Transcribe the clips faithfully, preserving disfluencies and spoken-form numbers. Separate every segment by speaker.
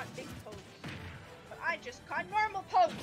Speaker 1: caught big pokes. But I just caught normal pokes!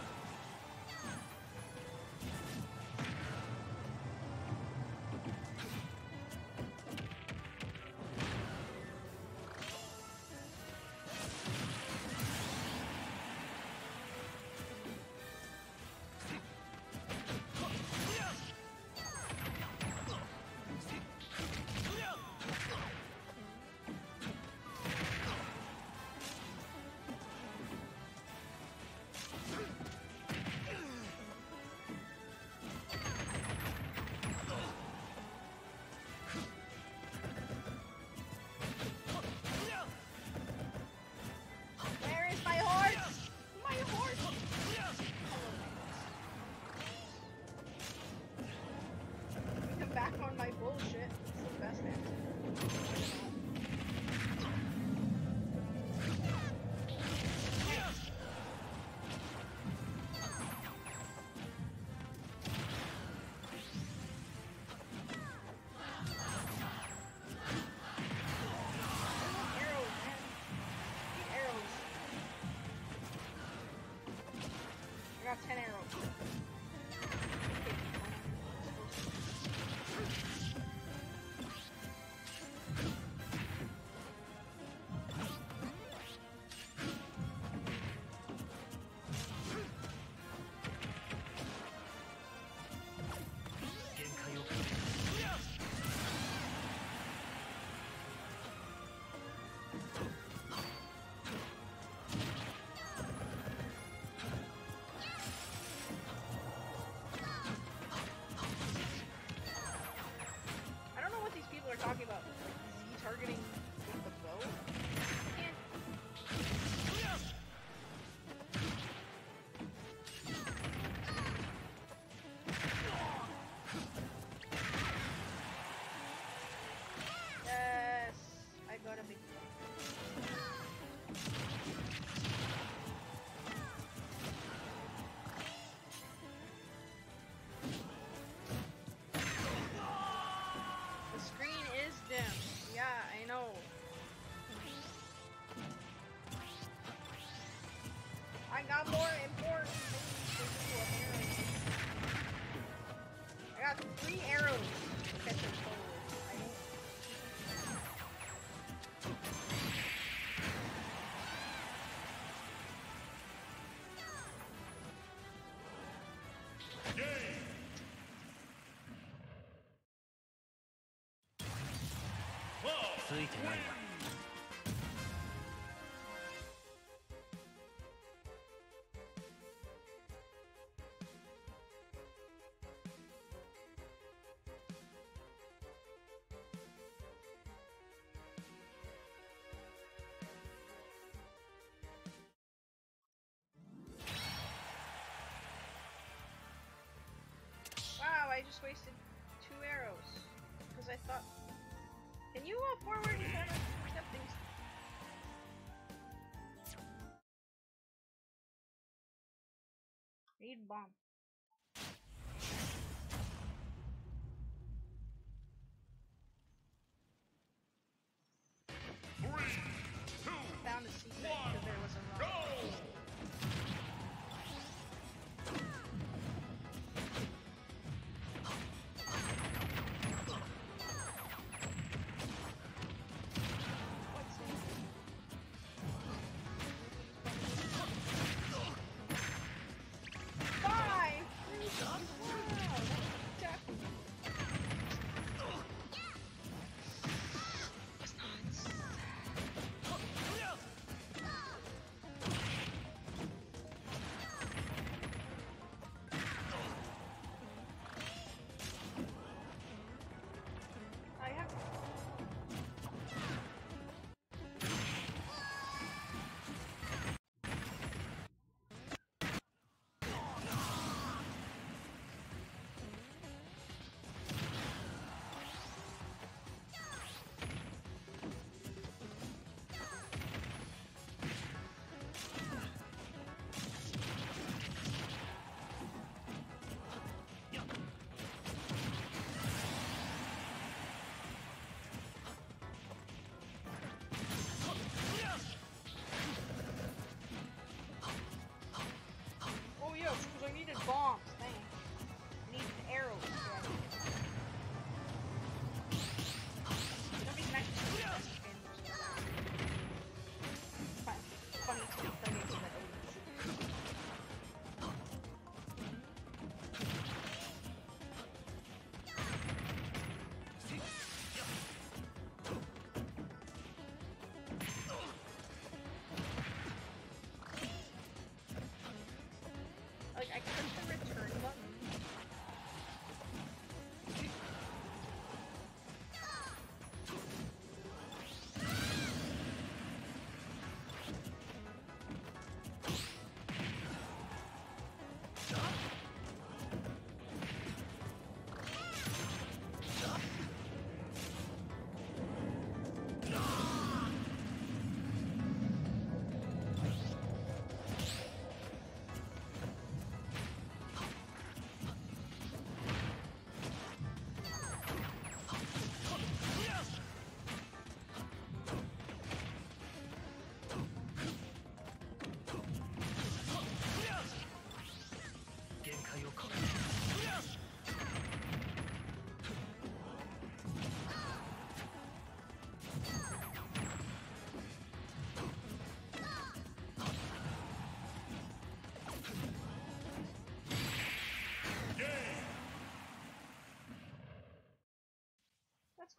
Speaker 1: Back on my bullshit. It's the best answer. Arrows, man. Need arrows. I got ten arrows. Talking about Z targeting with the bow. Can't. Yes, I got a big one. Yeah, I know. I got more important things to do apparently. I got three arrows to catch a total. Wow, I just wasted two arrows because I thought. Can you go forward instead of step things? Need bomb.
Speaker 2: Three, two,
Speaker 1: found a secret because there was a rock.
Speaker 2: go!
Speaker 1: Bye!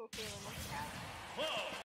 Speaker 1: Spokane, Cat.
Speaker 2: Whoa!